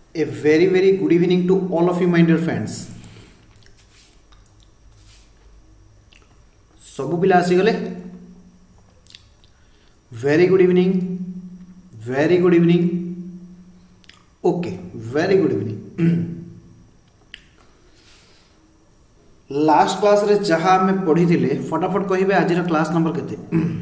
A very good evening to all of you my dear friends. सबू पिला आसीगले very good evening okay very good evening last class रे जहाँ आम पढ़ी थिले फटाफट कहिबे आज क्लास नंबर केते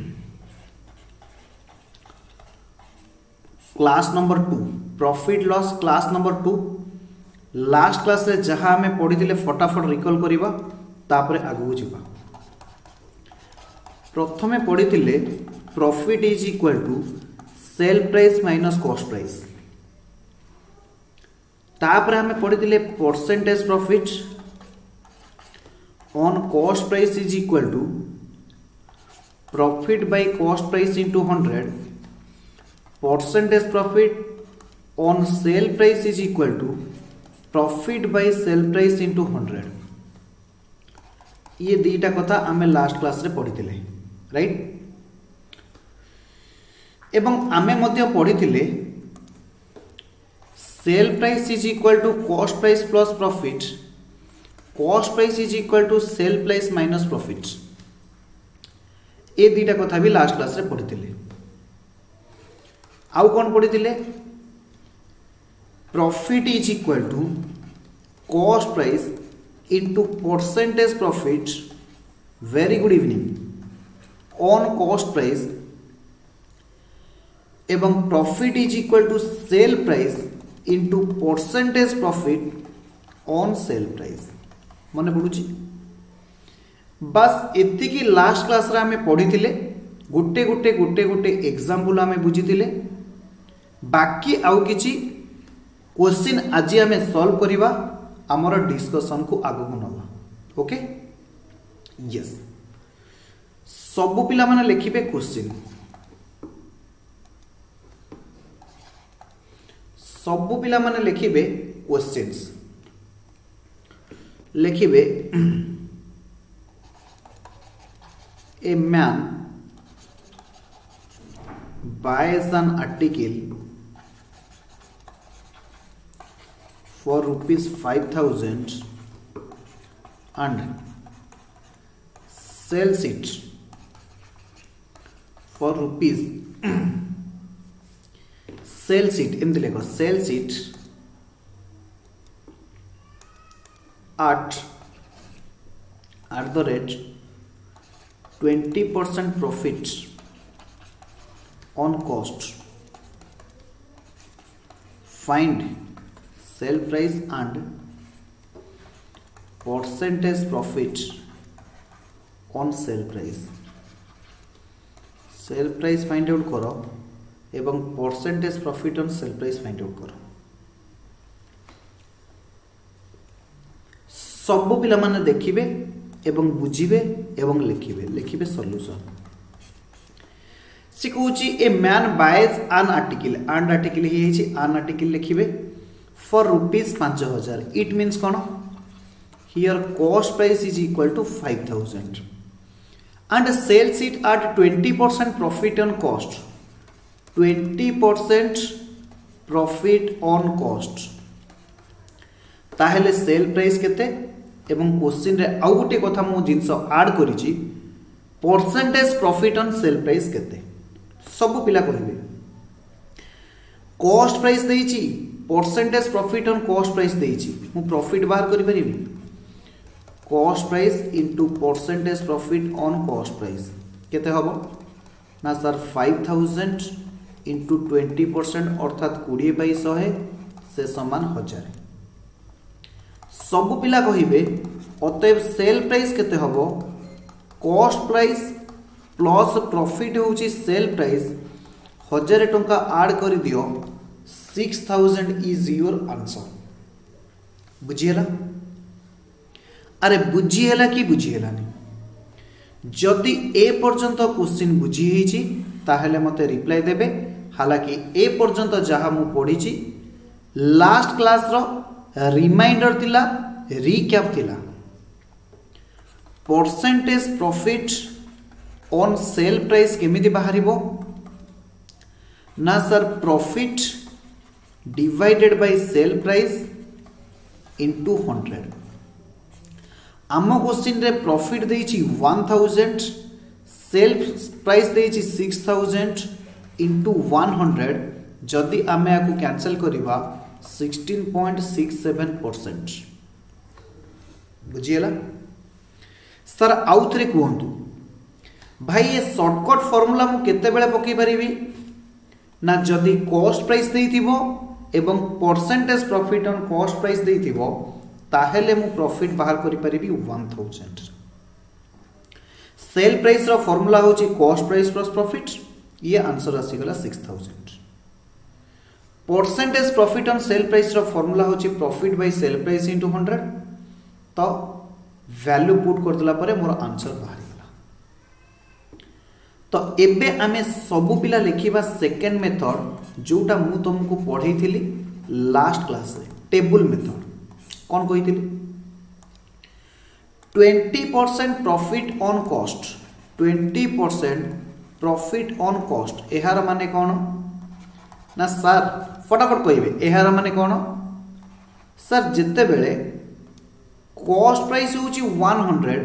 class number 2 profit loss class number 2 last class रे जहाँ आम पढ़ी थिले फटाफट रिकॉल करिबा तापरे आगु जिबा प्रथमे पढ़ी थिले profit is equal to sale price minus cost price तापरे हमें पढ़ी थिले percentage profit on cost price is equal to profit by cost price into 100 percentage profit on sale price is equal to profit by sale price into 100 ये दीटा कथा आमे last class रे पढ़ी थिले राइट एवं आमे मध्य पढ़ी थिले sale price is equal to cost price plus profit cost price is equal to sale price minus profit ये दीटा कथा भी लास्ट क्लास रे पढ़ी थिले आउ कौन पढ़ी थिले profit is equal to cost price into percentage profit very good evening on cost price एवं profit is equal to sale price into percentage profit on sale price मन पड़ुची बस एति की लास्ट क्लास रे हमें पढ़ी थिले गोटे गोटे गोटे गोटे एग्जांपल हमें बुझी थिले बाकी आउ किछि क्वेश्चन आज हमें सॉल्व करिबा हमर डिस्कशन को आगु नबा ओके यस सब पिला माने लिखिबे क्वेश्चन सब पिला माने लिखिबे क्वेश्चंस लिखिबे a man buys an article for rupees 5,000 and sells it for rupees sells it in the lego sells it at the rate 20% profit on cost find sell price and percentage profit on sell price find out करो एवं percentage profit on sell price find out करो सब पिला माने देखिबे एवं बुझिबे एवं लिखिबे सॉल्यूशन सिकुची a man buys an article ही है एन आर्टिकल लिखिबे फॉर रुपीस 5000 इट मीन्स कौन here cost price is equal to 5000 and sells it at 20% profit on cost 20% profit on cost ताहेले सेल प्राइस केते एवं क्वेश्चन रे आउ गोटे कथा मु जिंस ऐड करिछि percentage profit on sale price केते सब पिला कहिबे कॉस्ट प्राइस देइछि percentage profit on cost price देइछि मु प्रॉफिट बाहर करि परिबी cost price into percentage profit on cost price केते हबो ना सर 5000 इनटू 20% अर्थात 20 बाय 100 से समान 1000 सब पिला कहिबे अतएव सेल प्राइस केते हबो कॉस्ट प्राइस प्लस प्रॉफिट होची सेल प्राइस 1000 टंका ऐड कर दियो 6000 इज योर आंसर बुझिएला अरे बुझिएला कि बुझिएलानी जदि ए पर्यंत क्वेश्चन बुझी हिची ताहेले मते रिप्लाई देबे हालांकि ए पर्यंत जहा मु पढिची लास्ट क्लास रो रिमाइंडर थिला रिकैप थिला percentage profit on sale price केमिति बाहरिबो ना sir profit divided by sale price into 100। आम क्वेश्चन रे प्रॉफिट देइछि 1000, सेल प्राइस देइछि 6000 इंटू 100। जदि आमे आकु कैंसिल करिबा 16.67%। बुझिएला सर आउ थरे कहंतु भाई ये शॉर्टकट फार्मूला मु केते बेले पकई परिबी ना जदि कॉस्ट प्राइस देइथिबो एवं percentage profit on cost price देइथिबो ताहेले मु प्रॉफिट बाहर करि परिबी 1000। सेल प्राइस रो फार्मूला होची कॉस्ट प्राइस प्लस प्रॉफिट, ये आंसर आसी गला 6000। Percentage profit on sale price रो फार्मूला होची profit by sale price into 100। तो वैल्यू पुट कर दिला परे मोर आंसर बाहर गला। तो एबे आमे सब पिला लिखिबा सेकंड मेथड जोटा मु तुमको पढै थिली लास्ट क्लास रे, टेबल मेथड। कौन कही 20% profit on cost, 20% profit on cost एहार माने कौन ना सर फटाफट कहिबे एहार माने कौन सर जिते बेले कॉस्ट प्राइस होची 100,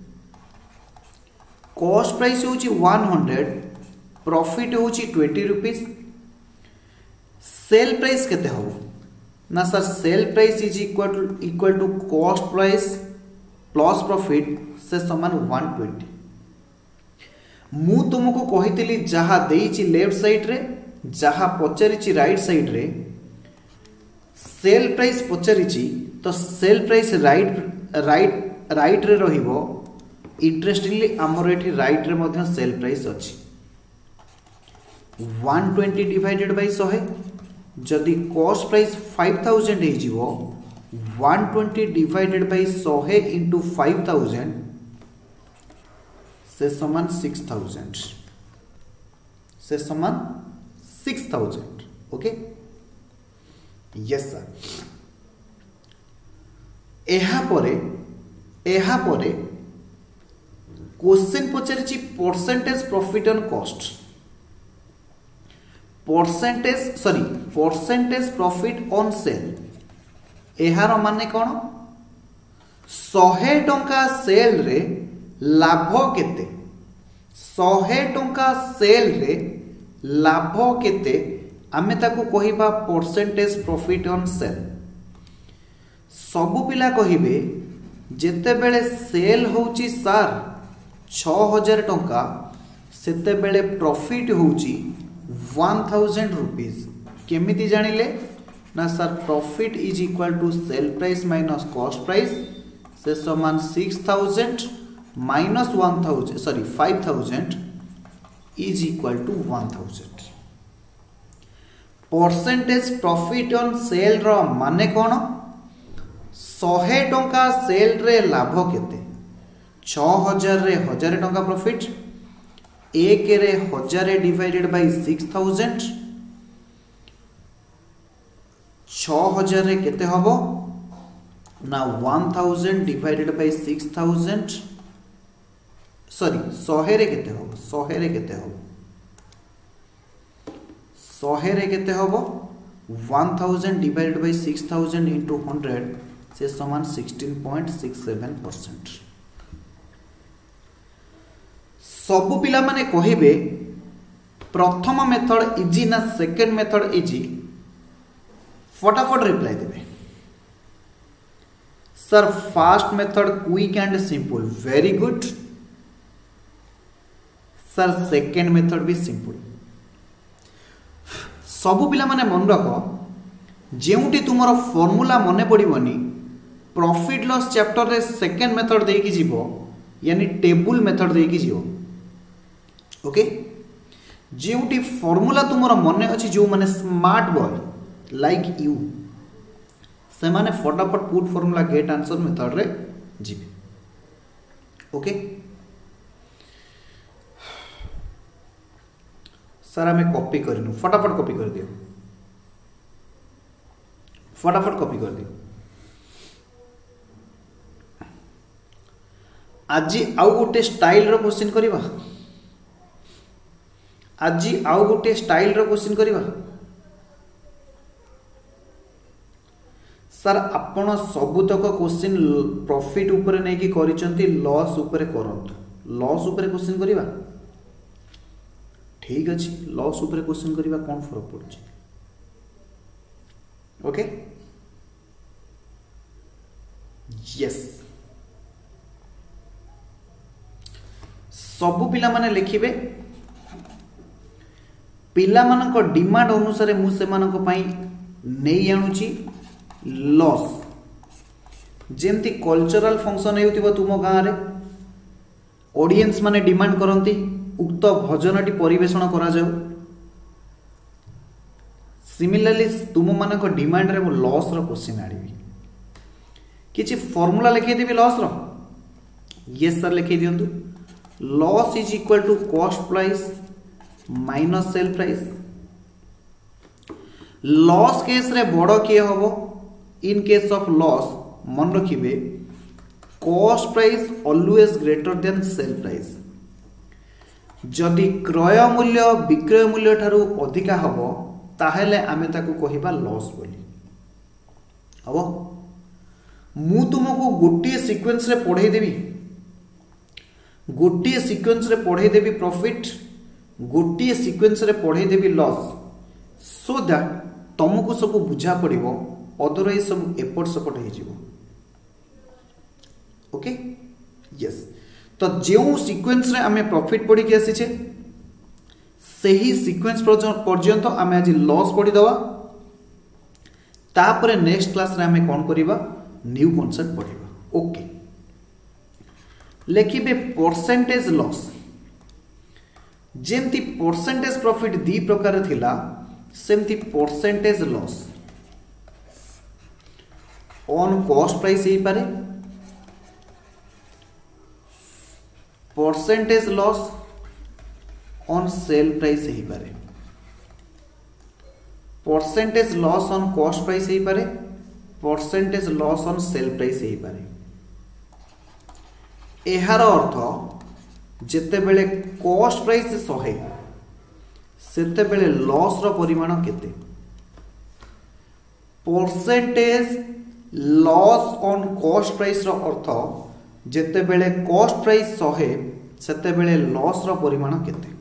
कॉस्ट प्राइस होची 100, प्रॉफिट होची 20 रुपीस, सेल प्राइस केते हो ना sir sale price is equal to cost price plus profit से समान 120। मु तुमको कहितली जहा देइची लेफ्ट साइड रे, जहा पचारिची राइट साइड रे, सेल प्राइस पचारिची तो सेल प्राइस राइट रे रहिबो। इंटरेस्टिंगली हमर एठी राइट रे मध्य सेल प्राइस अछि 120 डिवाइडेड बाय 100। जदि कॉस्ट प्राइस 5000 हे जीवो 120 डिवाइडेड बाय 100 इंटू 5000 से समान 6000, से समान 6000। Okay yes sir. एहा परे क्वेश्चन पचारिछि percentage profit on cost, percentage profit on sale एहार माने कौन 100 टंका सेल रे लाभ केते, 100 टंका सेल रे लाभ केते आमे ताकू कहिबा परसेंटेज प्रॉफिट ऑन सेल। सबु पिला कहिबे जेते बेले सेल होची सर 6000 टंका सेते बेले प्रॉफिट होची 1000 रुपीस। केमिति जानिले ना sir profit is equal to sale price minus cost price से समान 6000 minus 1000 sorry 5000 is equal to 1000। Percentage profit on sale रो माने कोन 100 टंका सेल रे लाभ केते 6000 रे 1000 टंका प्रॉफिट, 1 रे 1000 डिवाइडेड बाय 6000, 6000 रे केते हबो ना 1000 डिवाइडेड बाय 6000 सॉरी 100 रे केते हबो 100 रे केते हबो 100 रे केते हबो 1000 डिवाइडेड बाय 6000 इनटू 100 से समान 16.67%। सबु पिला माने कहिबे प्रथम मेथड इजी ना सेकंड मेथड इजी, फटाफट रिप्लाई देबे sir fast method quick and simple. Very good sir second method भी सिंपल। सबु पिला माने मन रख जेउटी तुमर फॉर्मूला मने पड़िबनी प्रॉफिट लॉस चैप्टर रे सेकंड मेथड देकी जीवो यानी टेबल मेथड देकी जीवो। ओके जेउटी फॉर्मूला तुमर मने अछि जो माने स्मार्ट बॉय लाइक यू से माने फटाफट put formula get answer method रे जीवे। ओके सर हमें कॉपी करनु फटाफट कॉपी कर दियो, फटाफट कॉपी कर दियो। आज आउ गोटे स्टाइल रो क्वेश्चन करिबा, आज आउ गोटे स्टाइल रो क्वेश्चन करिबा। सर आपण सबुतक क्वेश्चन प्रॉफिट ऊपर नहीं कि करिसंती लॉस ऊपर करंतु लॉस ऊपर क्वेश्चन करिवा ठीक अछि लॉस ऊपर क्वेश्चन करिवा कोन फरक पड़छि ओके यस सबु पिला माने लिखिबे पिला मानक डिमांड अनुसार मु से मानक पई नहीं आणुची लॉस जेमती कल्चरल फंक्शन हेउतिबो तुम गाँ रे ऑडियंस माने डिमांड करंती उक्त भजनटी परिवेषण करा जाऊ सिमिलरली तुम मानक डिमांड रे मु लॉस रो क्वेश्चन आडीबी किछि फार्मूला लिखै देबी लॉस रो यस सर लिखै दियंतु loss is equal to cost price minus sale price loss case रे बड़ किए होबो इन केस ऑफ लॉस मन रखिबे cost price always greater than sale price जदि क्रय मूल्य विक्रय मूल्य ठारू अधिका हबो ताहेले आमे ताकू कहिबा लॉस बोली हबो मु तुमको गोटे सीक्वेंस रे पढ़े देबी गोटे सीक्वेंस रे पढ़े देबी प्रॉफिट गोटे सीक्वेंस रे पढ़े देबी लॉस सो दैट तुमको सब बुझा पड़िबो अदरवाइज सब एपट सपट हो जिवो ओके यस तो जो सीक्वेंस रे आमे प्रॉफिट पढ़ी के आसी छे सही सीक्वेंस पर्यंत आमे आज लॉस पढ़ी दवा तापरे नेक्स्ट क्लास रे आमे कोन करिबा न्यू कांसेप्ट पढ़िबा ओके लिखिबे परसेंटेज लॉस जेमती परसेंटेज प्रॉफिट दी प्रकार थिला सेमती percentage loss on cost price ही पारे percentage loss on sale price ही पारे percentage loss on cost price ही पारे percentage loss on sale price ही पारे एहार अर्थ जेते बेले कॉस्ट प्राइस 100 सेते बेले लॉस रो परिमाण केते percentage loss on cost price रो अर्थ जेते बेले कॉस्ट प्राइस 100 सेते बेले लॉस रो परिमाण केते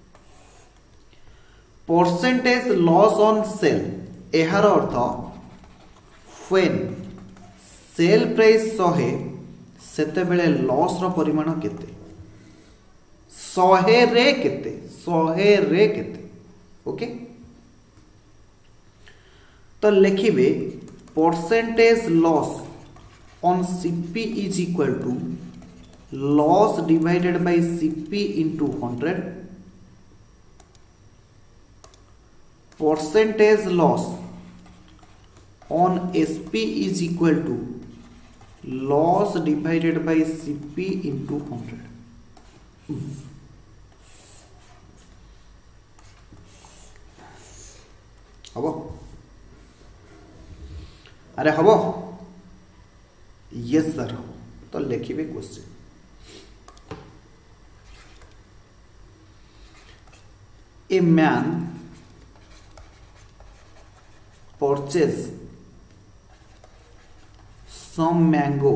परसेंटेज लॉस ऑन सेल एहार अर्थ व्हेन सेल प्राइस 100 सेते बेले लॉस रो परिमाण केते 100 रे केते ओके तो लिखिबे percentage loss on CP is equal to loss divided by CP into 100 percentage loss on SP is equal to loss divided by CP into 100 हबो अरे हबो यस सर तो लिखिबे question a man purchase some mango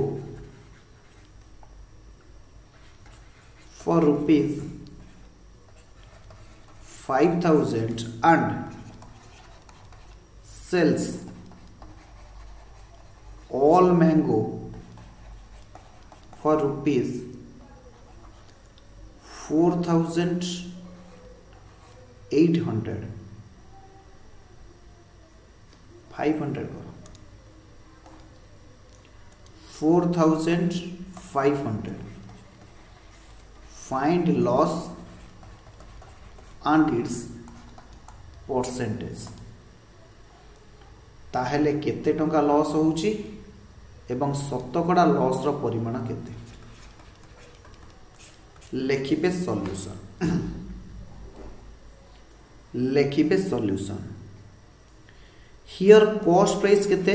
for rupees 5,000 and sells all mango for rupees 4,800 500 करो 4,500 find loss and its percentage ताहेले केते टंका loss होउची एवं शतकड़ा लॉस रो परिमाण केते लिखिबे सॉल्यूशन हियर कॉस्ट प्राइस केते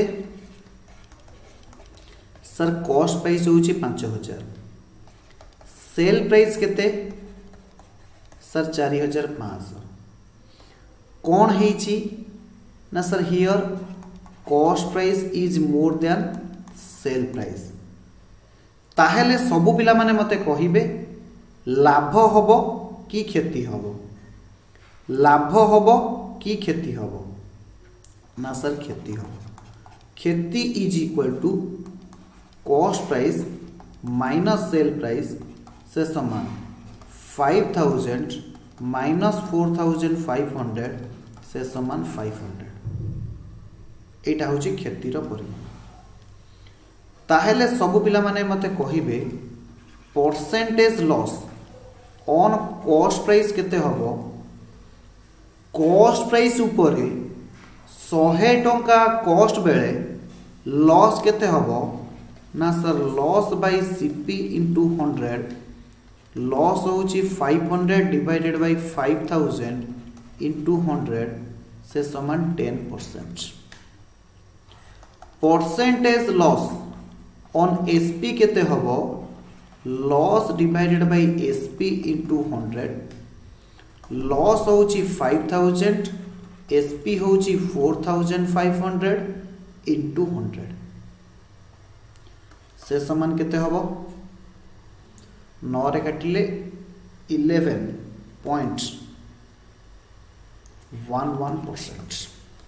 सर कॉस्ट प्राइस होउची 5,000 सेल प्राइस केते सर 4,500 कौन है ना sir here cost price is more than sale price ताहेले सबु पिला माने मते कहिबे लाभ हबो कि क्षति हबो लाभ हबो कि क्षति हबो ना सर क्षति हबो क्षति is equal to cost price minus sale price से समान 5000 माइनस 4500 से समान 500 एटा होची क्षतिर परिमाण ताहेले सबु पिला माने मते कहिबे percentage loss on cost price केते हबो कॉस्ट प्राइस ऊपरे 100 टंका कॉस्ट बेले लॉस केते हबो ना sir loss by CP into 100 loss होची 500 डिवाइडेड बाय 5000 इनटू 100 से समान 10% परसेंटेज लॉस ऑन एसपी केते हबो loss divided by SP into 100 loss होची 5000 एसपी होची 4500 इनटू 100 से समान केते हबो 9 रे काटिले 11.11%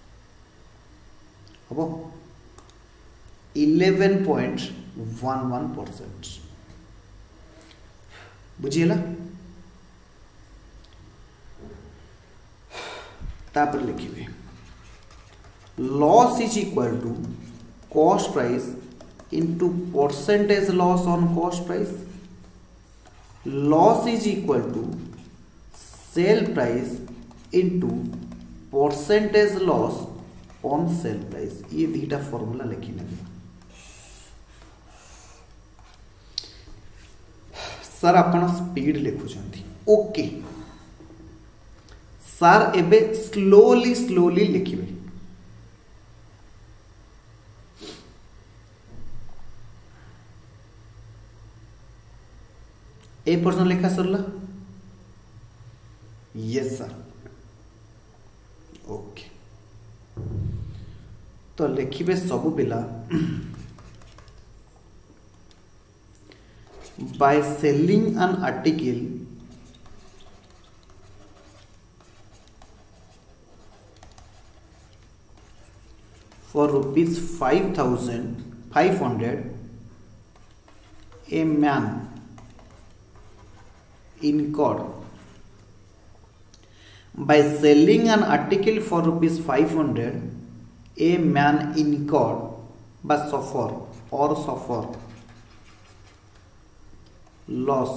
हबो 11.11% बुझिएला तापर लिखिबे loss is equal to cost price into percentage loss on cost price loss is equal to sale price into percentage loss on sale price ये दीटा फॉर्मूला लिखि नेबे सर आपण स्पीड लिखुछंती ओके सर एबे स्लोली लिखिबे ए पर्सन लिखा सरला यस सर ओके तो लिखिबे सबु पिला by selling an article for rupees 5500 a man incurred by selling an article for rupees 500 a man incurred by suffer loss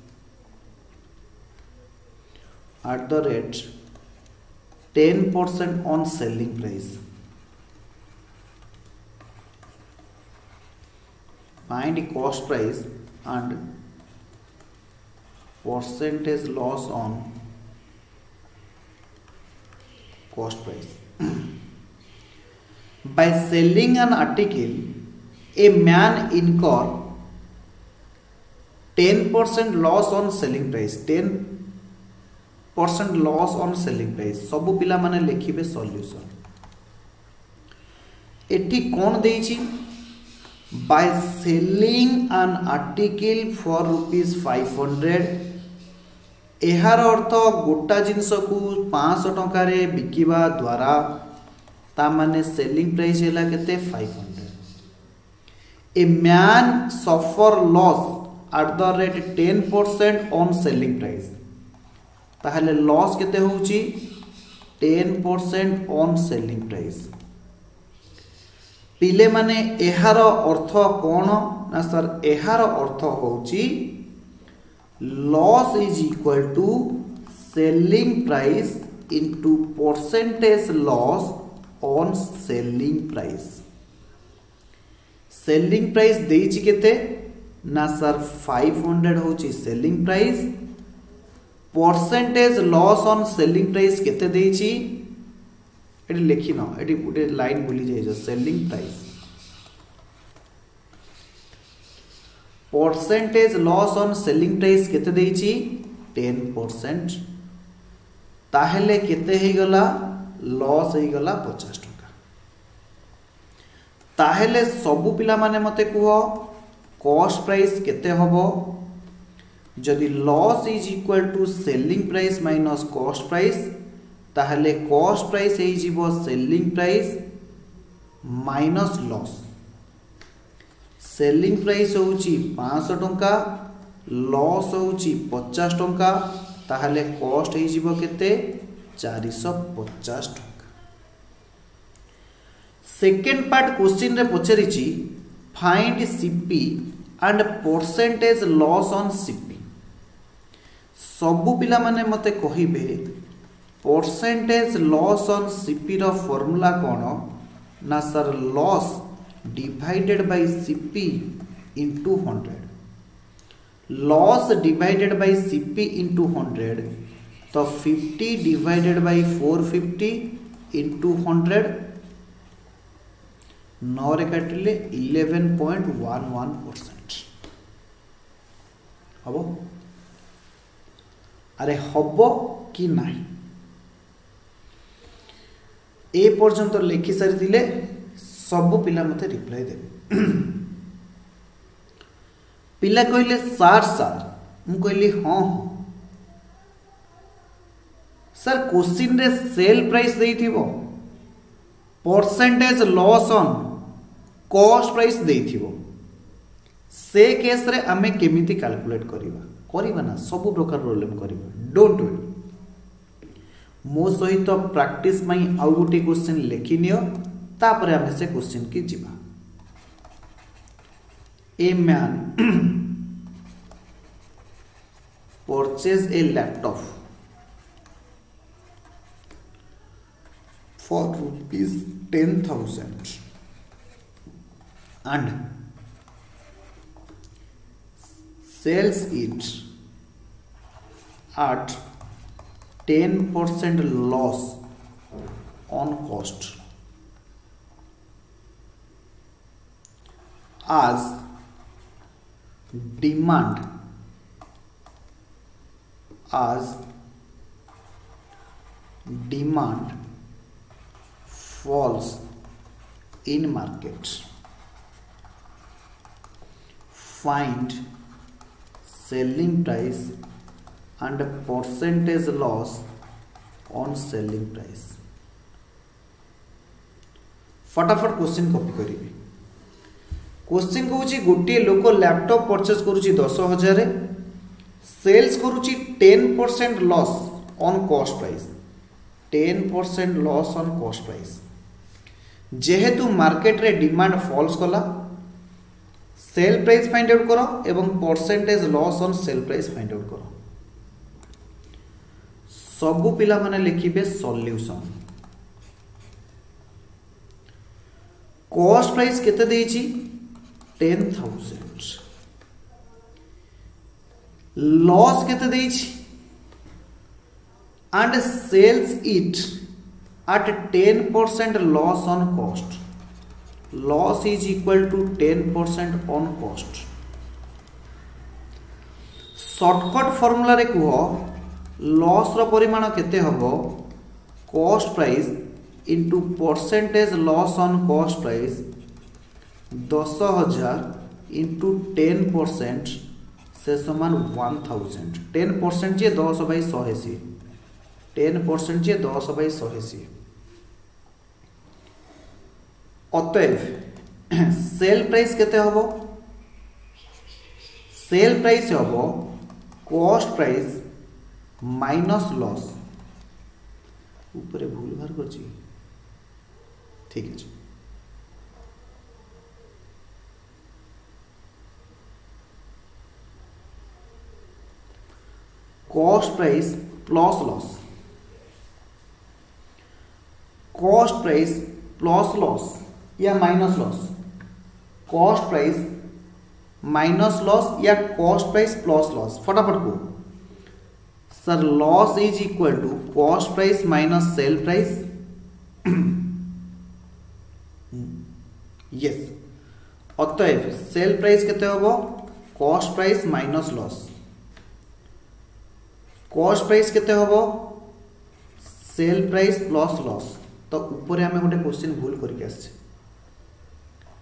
at the rate 10% on selling price. Find cost price and percentage loss on cost price. By selling an article, a man incurred 10% loss on selling price 10% loss on selling price सबु पिला माने लिखिबे solution एठी कोन देइछि by selling an article for rupees 500 एहार अर्थ गोटा जिंस को 500 टंका रे बिकिबा द्वारा ता माने सेलिंग प्राइस हैला केते 500 a man suffer loss at the rate 10% on selling price ताहले लॉस केते होउची 10% on selling price पिले माने एहार अर्थ कोन ना सर एहार अर्थ होउची loss is equal to selling price into percentage loss on selling price selling price देइची केते ना सर 500 होची selling price percentage loss on selling price केते देइची एटी लिखि न एटी गुटे लाइन बोली जाय जो selling price percentage loss on selling price केते देइची 10% ताहेले केते हे गला लॉस हे गला 50 टका ताहेले सबु पिला माने मते कुह कॉस्ट प्राइस केते हबो जदि loss is equal to selling price minus cost price ताहेले कॉस्ट प्राइस हे जीवो selling price minus loss selling price होउची 500 टंका लॉस होउची 50 टंका ताहेले कॉस्ट हे जीवो केते 450 टंका। सेकेंड पार्ट क्वेश्चन रे पचरिची find CP and percentage loss on CP सबु पिला माने मते कहिबे परसेंटेज लॉस ऑन सीपी रो फार्मूला कोन ना sir loss divided by CP into 100 loss divided by CP into 100 तो 50 डिवाइडेड बाय 450 इनटू 100 9 रे काटिले 11.11% हबो अरे हबो कि नाही ए पर्यंत लिखि सारी दिले सब पिला मते रिप्लाई देबे पिला कहले सर सर मु कहली हां सर क्वेश्चन रे सेल प्राइस देइथिबो percentage loss on cost price देइथिबो से केस रे हमें केमिति कैलकुलेट करिबा ना सब प्रकार प्रॉब्लम करिबा डोंट वरी मो सहित प्रैक्टिस मई आउ गोटे क्वेश्चन लिखि नियो तापर हमें से क्वेश्चन की जीवा a man purchase a laptop for rupees 10,000 and sells it at 10% loss on cost as demand falls in market find selling price and percentage loss on selling price फटाफट question copy करिवे question कहूची गोटे लोक laptop purchase करूची 10,000 sales करूची 10% loss on cost price 10% loss on cost price जेहेतु market रे demand falls कला सेल प्राइस फाइंड आउट करो एवं percentage loss on sale price find out करो सबु पिला माने लिखिबे सॉल्यूशन कॉस्ट प्राइस केते देइची 10,000 लॉस केते देइची and sells it at 10% loss on cost loss is equal to 10% on cost shortcut formula रे कह लॉस रो परिमाण केते हबो cost price into percentage loss on cost price 10,000 into 10% से समान 1000 10% जे 10 बाई 100 सी 10% जे 10 बाई 100 सी अतएव सेल प्राइस केते हबो सेल प्राइस हबो कॉस्ट प्राइस माइनस लॉस ऊपर भूल बाहर कर ठीक है cost price plus loss cost price plus loss या minus loss cost price minus loss या कॉस्ट प्राइस प्लस लॉस फटाफट को sir loss is equal to cost price minus sale price yes अतएव सेल प्राइस केते होबो cost price minus loss cost price केते होबो cell price plus loss तो ऊपर हमें गोटे क्वेश्चन भूल करके आछे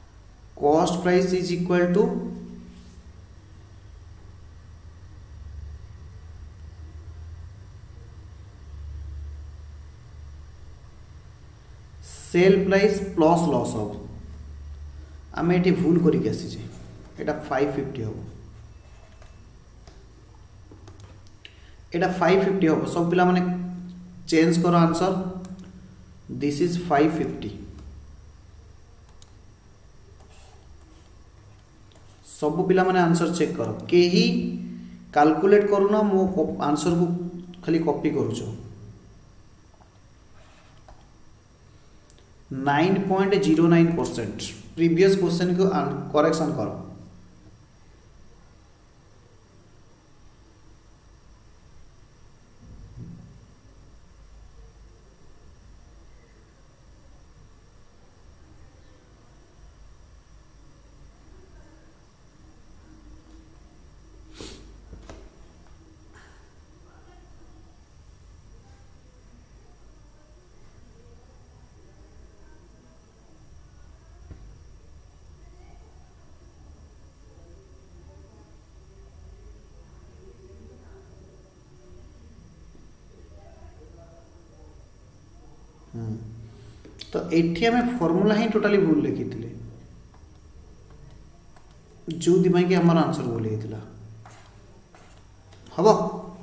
cost price is equal to sale price plus loss हम आम ये भूल करके आसीचे एटा 550 हम एटा 550 हम सब पिला माने चेंज करो आंसर दिस इज 550 सब पिला माने आंसर चेक करो केही कैलकुलेट करूना मो आंसर को खाली कॉपी करूछो 9.09% प्रीवियस क्वेश्चन को करेक्शन करो तो एठी हमें फॉर्मूला ही टोटली भूल लिखी जो दिमाग के हमारा आंसर भूल होता हम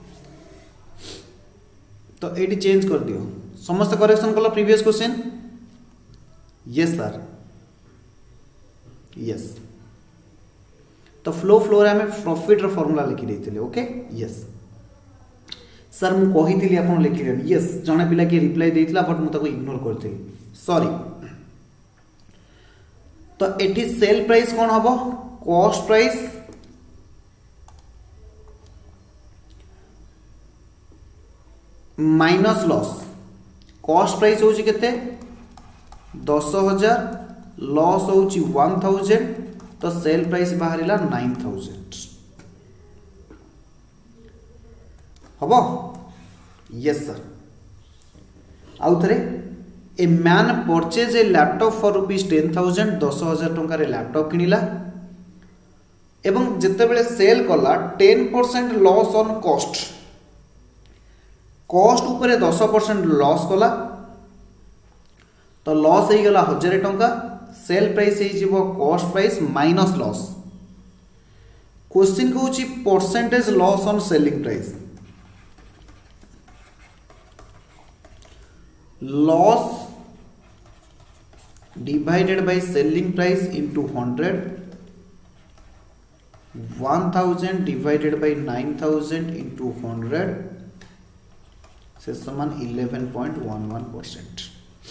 तो ये चेंज कर दियो समस्त करेक्शन कल previous question yes sir yes तो फ्लो फ्लोर हमें प्रॉफिट रो फॉर्मूला लिखी देते ओके यस सर मु कही आप लिखिले यस जड़े पिला किए रिप्लाई देता बट मुझे इग्नोर करती सॉरी तो एटी सेल प्राइस कौन हम cost price minus loss cost price हूँ केते 10,000 लॉस हूँ 1,000 तो सेल प्राइस बाहर 9,000 हम यस सर आउ थे a man purchase a laptop for ₹10,000 10,000 टंकार लैपटॉप किनिला एवं जितेबले सेल कला 10% लॉस ऑन कॉस्ट कॉस्ट ऊपर 10% लॉस कला तो लॉस हो गला 1,000 टंका सेल प्राइस हो cost price minus loss question कहूँ percentage loss on selling price loss divided by selling price into 100 1000 divided by 9000 into 100 से समान 11.11%।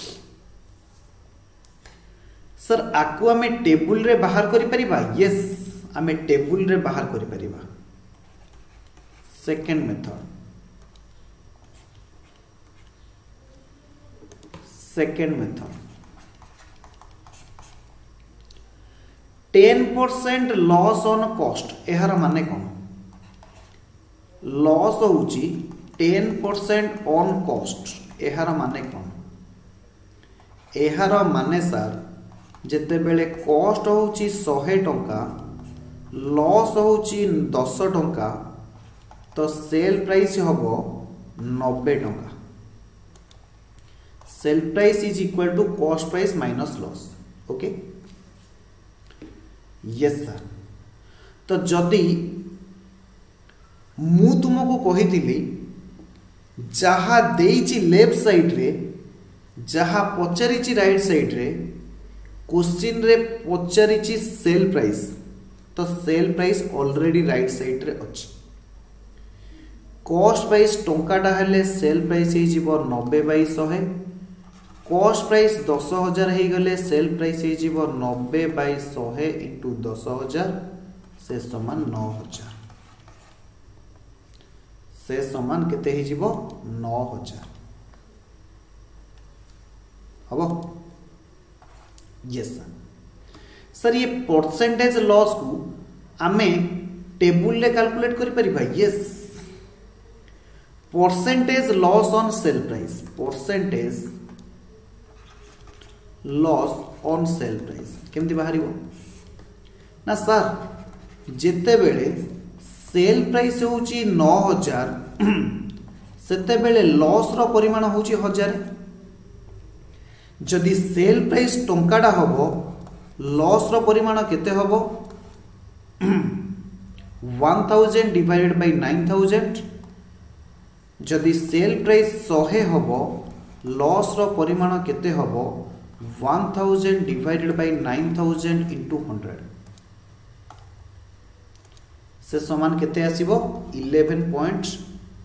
सर आकु आमे टेबुल रे बाहर करि परिबा यस आमे टेबुल रे बाहर करि परिबा second method $10% loss on cost यार माने कौन लॉस होउची 10% ऑन कॉस्ट यार माने कौन यार माने सर जेते बेले कॉस्ट होउची 100 टंका लॉस होउची 10 टंका तो सेल प्राइस हबो 90 टंका sale price is equal to cost price minus loss okay yes sir तो जदि मु तुमको कही जहा देइची लेफ्ट साइड रे जहा पचारिची राइट साइड रे क्वेश्चन रे पचारिची सेल प्राइस तो sale price already right side रे अछि कॉस्ट प्राइस टंकाटा हेले सेल प्राइस हे जीवो 90/100 कॉस्ट प्राइस 10,000 हो गले सेल प्राइस हो 90/100 इंटू 10,000 से समान 9,000 से समान केते ही जीवो 9,000 हबो यस सर ये परसेंटेज लॉस को आमे टेबुल ले कैलकुलेट करि परिबा yes percentage loss on sale price percentage loss on sale price केमती बाहर ना सर जेते बेले सेल प्राइस होची 9000 सेते बेले लॉस रो परिमाण होची 1000 जदि सेल प्राइस टंकाटा हबो लॉस रो परिमाण केते हबो 1000 डिवाइडेड बाय 9000 जदि सेल प्राइस 100 हबो लॉस रो परिमाण केते हबो 1000 डिवाइडेड बाय 9000 इनटू 100 से समान केते आसीबो 11.11%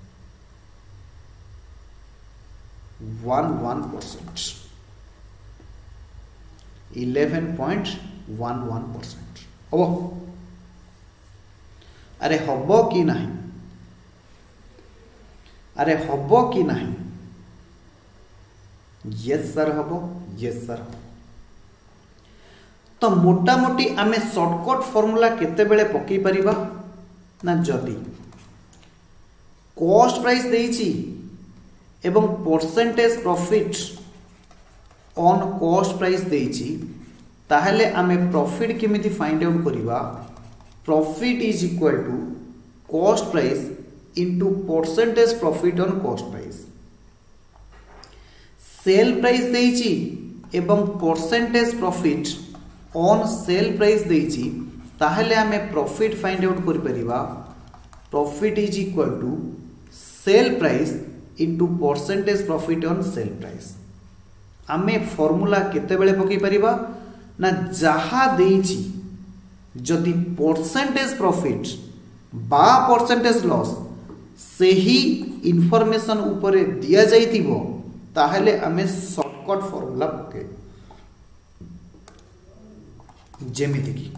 11.11% हबो। अरे हबो कि नहीं, अरे हबो कि नहीं? यस सर हबो, यस सर। तो मोटा मोटी आमे शॉर्टकट फॉर्मूला केते बेले पकई परिबा ना जदि कॉस्ट प्राइस देइची एवं percentage profit on cost price देइची ताहले आमे प्रॉफिट केमिति फाइंड आउट करिबा profit is equal to cost price into percentage profit on cost price. Sale price देइची एवं percentage profit on sale price देइची ताहले आमे प्रॉफिट फाइंड आउट करि परिबा profit is equal to sale price into percentage profit on sale price. आमे formula केते बेले पकई परिबा ना जहा देइची जदि परसेंटेज प्रॉफिट बा परसेंटेज लॉस से ही इंफॉर्मेशन ऊपर दिया जाइतिबो ताहले आमे शॉर्टकट फॉर्मूला पके जेमिति की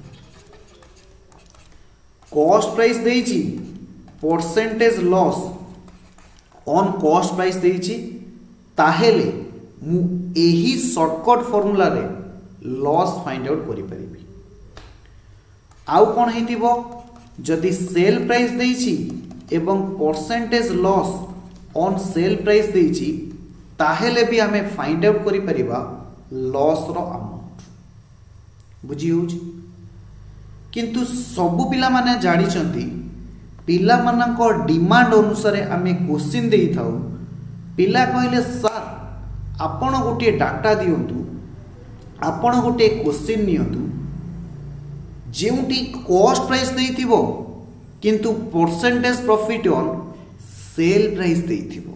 कॉस्ट प्राइस देइची percentage loss on cost price देइची ताहेले मु एही शॉर्टकट फॉर्मूला रे लॉस फाइंड आउट करि परिबी। आउ कोन हेतिबो जदि सेल प्राइस देइची एवं percentage loss on sale price देइची ताहेले भी हमें फाइंड आउट करि परिबा लॉस रो अमाउंट बुझी होउची। किंतु सबु पिला माने जानि चंती पिला मानक डिमांड अनुसार आमे क्वेश्चन देई थाउ। पिला कहले सर आपण गोटे डाटा दियंतु, आपण गोटे क्वेश्चन नियंतु जेउटी कॉस्ट प्राइस देइथिबो किंतु percentage profit on sale price देइथिबो,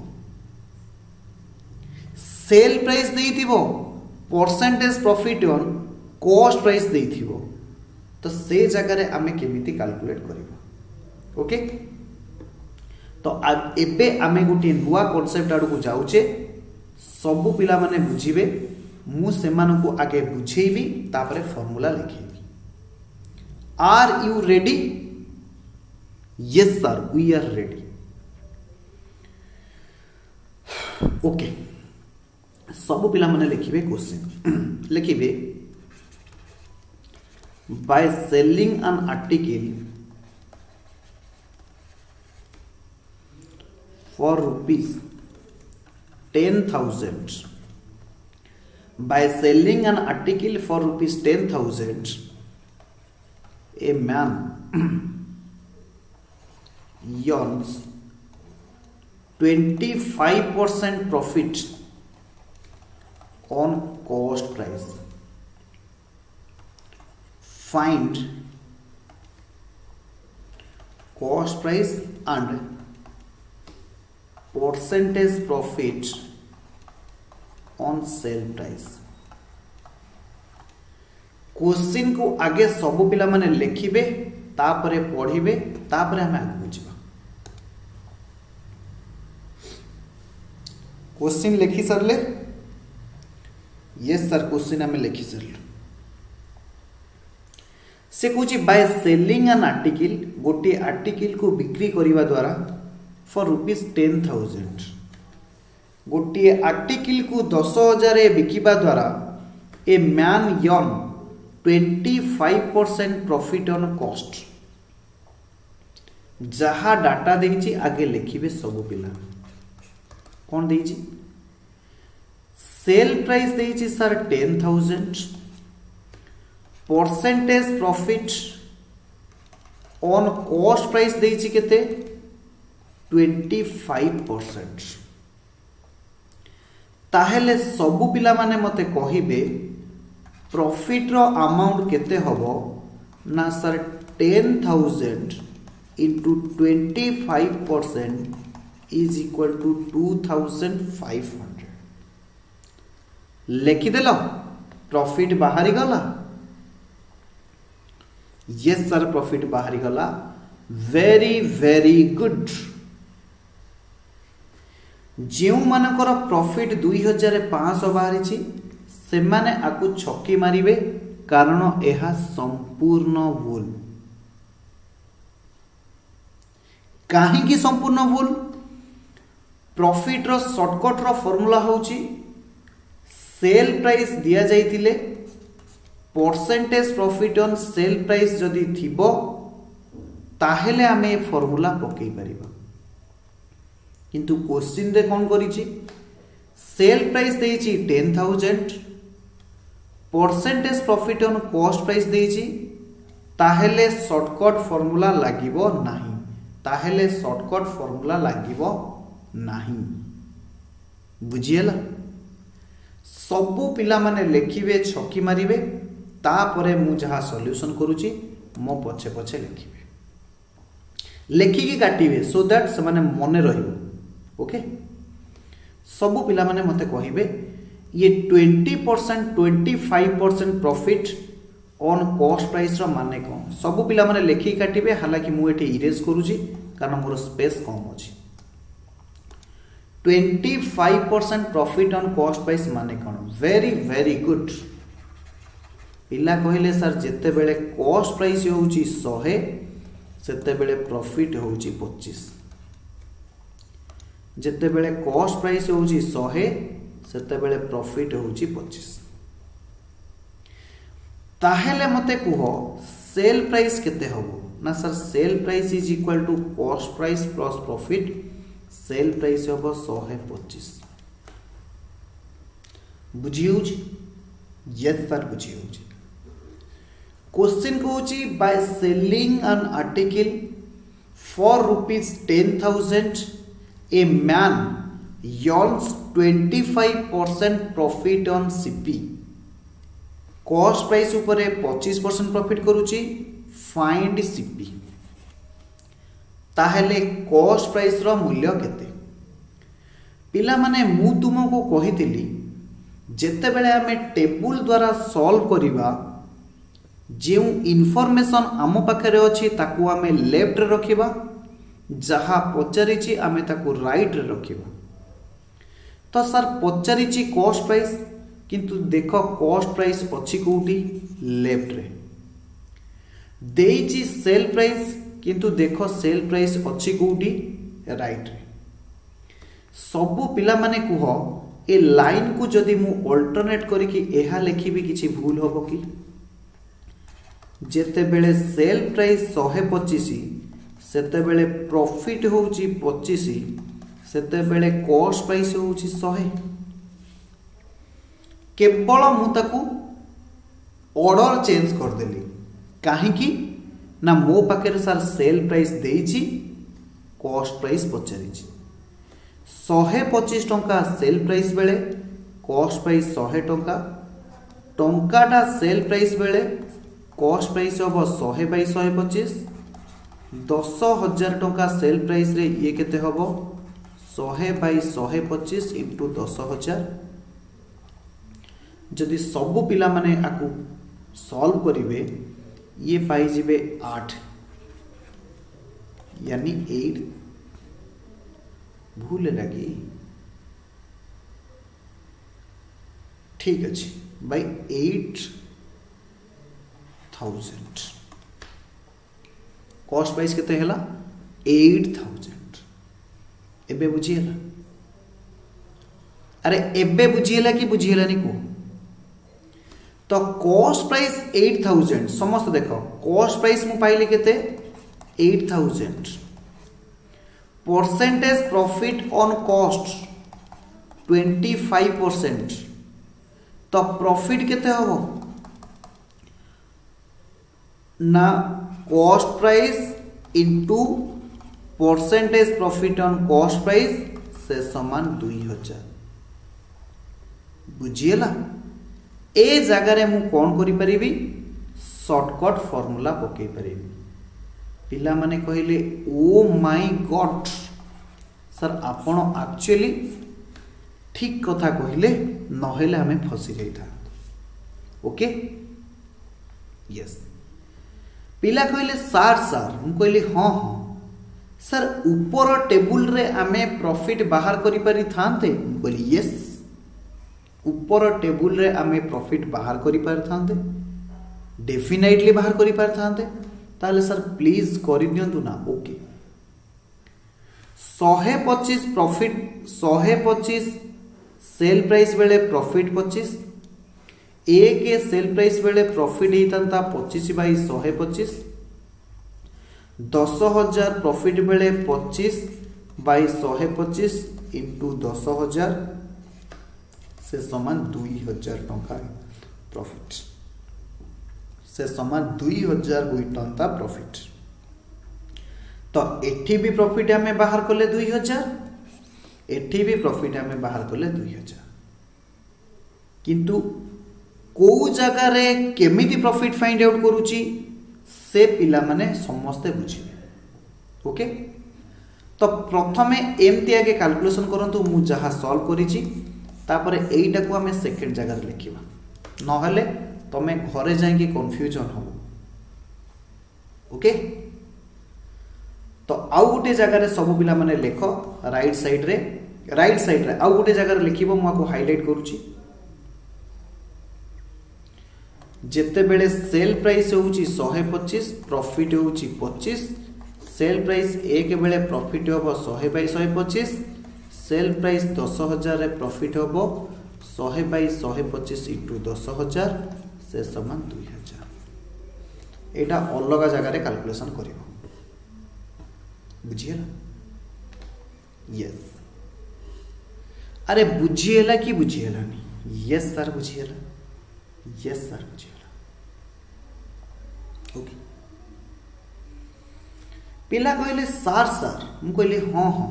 सेल प्राइस देइथिबो percentage profit on cost price देइथिबो। तो से जगह रे आमे केमिति कैलकुलेट करिबो। ओके तो एबे आमे गोटे नुआ कांसेप्ट आड़ को जाउचे सबु पिला माने बुझिबे मु सेमान को आगे बुझेइबी तापरे फार्मूला लिखेबी। Are you ready? Yes sir we are ready. Okay सबु पिला माने लिखिबे क्वेश्चन लिखिबे by selling an article for rupees 10,000 by selling an article for rupees 10,000 a man earns 25% profit on cost price. Find cost price and percentage profit on sale price. Question को आगे सब पिला माने लिखिबे तापरे पढ़िबे तापरे हम आगे बुझिबा। क्वेश्चन लिखि सरले? यस सर क्वेश्चन हमें लिखि सरले। से कुछ बाय सेलिंग एन आर्टिकल गोटे आर्टिकल को बिक्री करने द्वारा फॉर रुपीज 10,000 गोटे आर्टिकल को 10,000 बिकिबा द्वारा a man earn 25% profit on cost. जहा डाटा देइछि आगे लिखिबे सब पिला कौन देइछि सेल प्राइस देइछि sir 10,000 percentage profit on cost price देइछि केते 25%। ताहेले सबु पिला माने मते कहिबे प्रॉफिट रो अमाउंट केते हबो ना sir 10,000 into 25% is equal to 2,500। लिखिदेल प्रॉफिट बाहरी गला। यस सर प्रॉफिट बाहरी गला। Very very good. जो मानकर प्रॉफिट 2,500 बाहरी से माने आकु छक्की मारिबे कारण यह संपूर्ण भूल। कहीं संपूर्ण भूल? प्रॉफिट रो शॉर्टकट रो फॉर्मूला होची सेल प्राइस दिया जाइतिले percentage profit on sale price जदि थिबो ताहेले आमे फॉर्मूला पकई परिबा। किंतु क्वेश्चन रे कोन करिछि सेल प्राइस देइछि 10,000 percentage profit on cost price देइछि ताहेले शॉर्टकट फॉर्मूला लागिबो नाही। ताहेले शॉर्टकट फॉर्मूला लागिबो नाही। बुझिएला? सबु पिला माने लेखिबे छक्की मारिबे तापरे मु जहा सॉल्यूशन करूची मो पछे पछे लेखिबे लेखिकी काटिबे सो दैट से माने मने रहिबो। ओके सबु पिला माने मते कहिबे ये 20% 25% प्रॉफिट ऑन कॉस्ट प्राइस रो माने कोन? सबु पिला माने लेखिकी काटिबे। हालांकि मु एठी इरेज करूची कारण मोर स्पेस कम अछि। 25% प्रॉफिट ऑन कॉस्ट प्राइस माने कोन? Very very good. पिला कहिले सर जेते बेले कॉस्ट प्राइस होउची 100 सेते बेले प्रॉफिट होउची 25। जेते बेले कॉस्ट प्राइस होउची 100 सेते बेले प्रॉफिट होउची 25। ताहेले मते कुहो सेल प्राइस केते होबो ना sir? Sale price is equal to cost price plus profit. Sale price होबो 125। बुझियोची? यस सर बुझियोची। क्वेश्चन कहूची by selling an article for ₹10,000 a man earns 25% profit on CP. Cost price ऊपर 25% प्रॉफिट करूची। Find CP. ताहेले cost price रो मूल्य केते? पिला माने मु तुमको कहितली जेते बेले हमें टेबुल द्वारा सॉल्व करिबा जे इनफॉरमेशन आम पाखरे अछि ताकू आमे लेफ्ट रे रखिबा जहा पचारिछि आमे ताकू राइट रे रखिबा। तो सर पचारिछि कॉस्ट प्राइस किंतु देखो कॉस्ट प्राइस अछि कोठी? लेफ्ट रे। देइछि सेल प्राइस किंतु देखो सेल प्राइस अछि कोठी? राइट रे। सबु पिला माने कुह ए लाइन को जदि मु अल्टरनेट करी कि एहा लिखिबी किछि भूल होबो कि? जेते बेले सेल प्राइस 125 सेते बेले प्रॉफिट होउची 25 सेते बेले कॉस्ट प्राइस होउची 100। केवल मु ताकू ऑर्डर चेंज कर देली। काहे कि ना मो पाखे सर सेल प्राइस देइछि कॉस्ट प्राइस पचारिछि। 125 टंका सेल प्राइस बेले कॉस्ट प्राइस 100 टंका। टंकाटा सेल प्राइस बेले कॉस्ट प्राइस हम 100 बाई 125। 10,000 टंका सेल प्राइस रे ये केते हबो 100 बाई 125 इंटू 10,000। जदि सबु पिला माने आकु सॉल्व करिवे ये पाई जिबे 8 यानी 8 भूल लगी। ठीक अच्छे बाई 8,000 कॉस्ट प्राइस केते हैला 8,000। एबे बुझिएला? अरे एबे बुझिएला कि बुझिएलानी को? तो कॉस्ट प्राइस 8,000 समस्त देखो कॉस्ट प्राइस मु पाइले केते 8,000। Percentage profit on cost 25%। तो प्रॉफिट केते हबो ना cost price into percentage profit on cost price से समान 2000 बुझीगला। ए जगार मु कौन करि परिबी शॉर्टकट फॉर्मूला पकई परिबी। पिला माने कहले ओ माय गॉड सर आपण एक्चुअली ठीक कथा कहले नहेले हमें फसी जाइथा। ओके यस पिला कहले सार सार मु कहले हाँ हाँ सर ऊपर टेबुल रे आमे प्रॉफिट बाहर करि पारि थांते। मु कहले यस ऊपर टेबुल रे आमे प्रॉफिट बाहर करि पारि थांते डेफिनेटली बाहर करि पारि थांते। ताले सर प्लीज करि दियंतु ना। ओके 125 प्रॉफिट 125 सेल प्राइस बेले प्रॉफिट 25 ए के सेल प्राइस बेले प्रॉफिट होता 25 बाई 125 10,000 प्रॉफिट बेले 25 बाई 125 इंटू 10,000 से समान 2,000 टंका प्रॉफिट से समान 2,000 होता प्रॉफिट। तो एठी भी प्रॉफिट हमें बाहर कले 2,000 एठी भी प्रॉफिट हमें बाहर कले 2,000 किंतु को जगह रे केमिति प्रॉफिट फाइंड आउट करूची से पिला माने समस्ते बुझिबे। ओके तो प्रथमे एमती आगे कैलकुलेशन करंतु मु जहा सॉल्व करिची तापर एईटा को हमें सेकंड जगह रे लिखिबा नहले तमे घरे जाई कंफ्यूजन हो। ओके तो आउ गोटे जगह रे सब पिला माने लेख राइट साइड रे आउ गोटे जगह रे लिखिबो मु आपको हाइलाइट करूची जेते बेले सेल प्राइस होउची 125 प्रॉफिट होउची 25 सेल प्राइस एक बेले प्रॉफिट होबो 100 बाई 125 सेल प्राइस 10,000 रे प्रॉफिट होबो 100 बाई 125 इंटू 10,000 से समान 2,000। एटा अलग जगह रे कैलकुलेशन करिवो बुझिएला। यस अरे बुझिएला कि बुझिएला नहीं। यस सर बुझिएला। यस सर बुझिएला। ओके पिला कहले सार सार मु कहले हाँ हाँ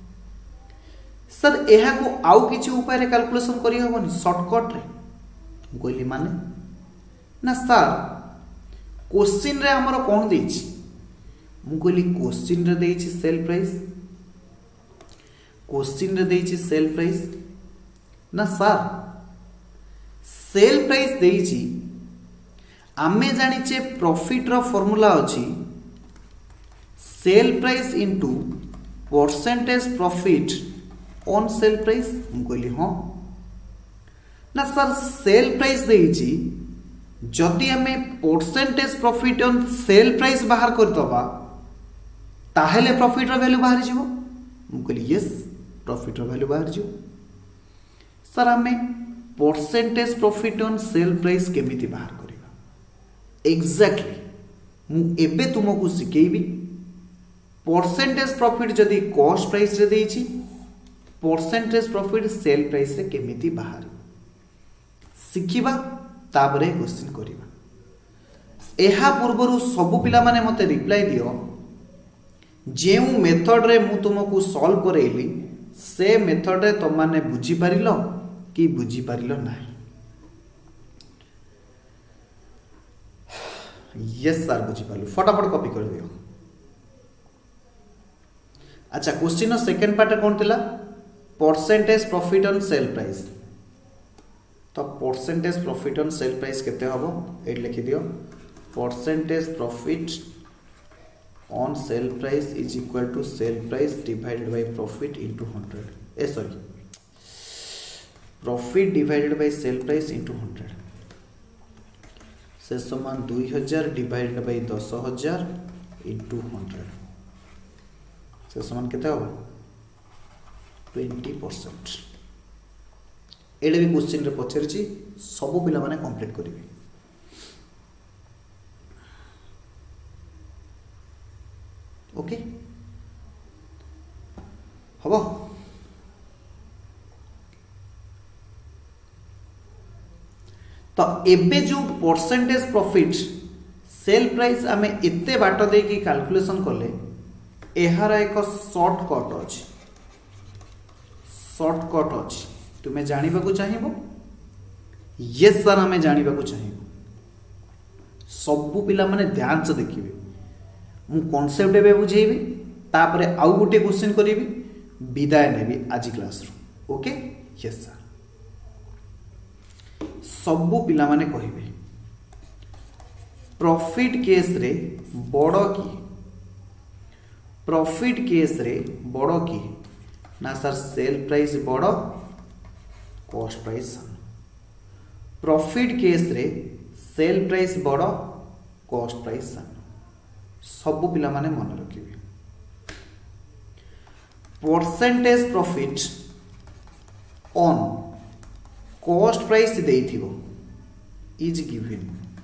सर एहा को आउ किछि उपाय रे कैलकुलेशन करि हबनी शॉर्टकट रे। मु कहली माने ना सर क्वेश्चन रे हमर कोन देछि। मु कहली क्वेश्चन रे देछि सेल प्राइस क्वेश्चन रे देछि सेल प्राइस ना सर सेल प्राइस देछि आमे जानिचे प्रॉफिट रो फार्मूला अछि sale price into percentage profit on sale price. मु कहली हाँ ना सर सेल प्राइस देछि जदि हमें percentage profit on sale price बाहर कर दबा ताहेले प्रॉफिट रो वैल्यू बाहर जीवो। मु कहली यस प्रॉफिट रो वैल्यू बाहर जीवो। सर हमें percentage profit on sale price केमिति बाहर करिबा एग्जैक्टली मु एबे तुमको सिकेबी परसेंटेज प्रॉफिट जदि कॉस्ट प्राइस रे देछि परसेंटेज प्रॉफिट सेल प्राइस रे केमिति बाहर सिखिबा ताबरे क्वेश्चन करिबा। एहा पूर्वरु सब पिला माने मते रिप्लाई दियो जेउ मेथड रे मु तुमको सॉल्व करेली से मेथड रे तुम माने बुझी पारिलो कि बुझी पारिलो नाही। यस सर बुझी पारलु फटाफट कॉपी कर दियो। अच्छा क्वेश्चन सेकंड पार्ट कौन थिला percentage profit on sale price. तो percentage profit on sale price केते हबो ए लिखि दियो percentage profit on sale price is equal to sale price divided by profit into 100 sorry profit divided by sale price into 100 से समान 2,000 divided by 10,000 into 100 से समान केते हो 20%। एडे भी क्वेश्चन रे पछरची सब पिला माने कंप्लीट करिवे। ओके हबो तो एबे जो परसेंटेज प्रॉफिट सेल प्राइस आम एते बाट दे कि कैलकुलेशन कले यार एक शॉर्टकट अच्छी तुम्हें जानवा को चाहिए यस सर आम जानवा को चाहिए सबू पिला माने ध्यान से देखिए मु कॉन्सेप्ट एवं बुझेबी तापर आउ गोटे क्वेश्चन करी विदाय नेबी आज क्लास रू ओके यस सर सबू पिला माने कहिबे प्रॉफिट केस रे बड़ की प्रॉफिट केस रे बड़ की ना सर सेल प्राइस बड़ कॉस्ट प्राइस प्रॉफिट केस रे सेल प्राइस बड़ कॉस्ट प्राइस सबू पिला माने मन रखिबे percentage profit on cost price देइथिबो is given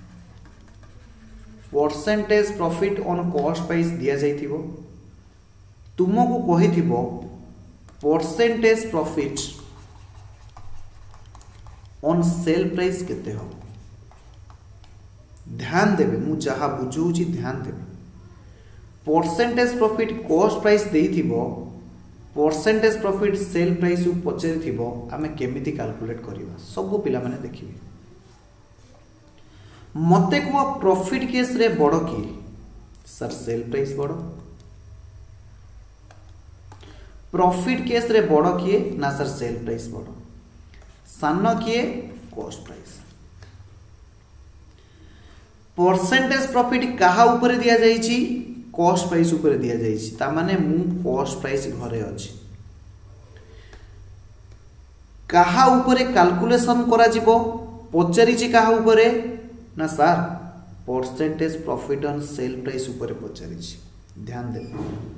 percentage profit on cost price दिया जाइथिबो तुमको कहिथिबो percentage profit on sale price केते हो ध्यान देवे मु जहा बुझौछि ध्यान देवे परसेंटेज प्रॉफिट कॉस्ट प्राइस देइथिबो परसेंटेज प्रॉफिट सेल प्राइस पचारिथिबो आमे केमिति कैलकुलेट करिबा सब पिला माने देखिबे मते को प्रॉफिट केस रे बड़ की सर सेल प्राइस बड़ प्रॉफिट केस रे बड़ किए ना सर सेल प्राइस बड़ सान किए कॉस्ट प्राइस परसेंटेज प्रॉफिट कहा ऊपर दिया जाइछि कॉस्ट प्राइस ऊपर दिया जाइछि ता माने मु कॉस्ट प्राइस घरे अछि कहा ऊपर कैलकुलेशन करा जिवो पचारिछि कहा ऊपर ना sir percentage profit on sale price ऊपर पचारिछि ध्यान दे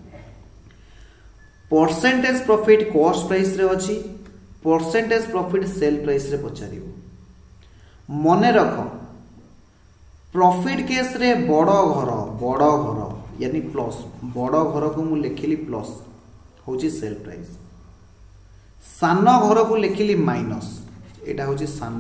परसेंटेज प्रॉफिट कॉस्ट प्राइस रे अछि परसेंटेज प्रॉफिट सेल प्राइस रे पचारिबो मने रख प्रॉफिट केस रे बड़ घर यानी प्लस बड़ घर को मु लिखिली प्लस होची सेल प्राइस सान घर को लिखिली माइनस एटा होची सान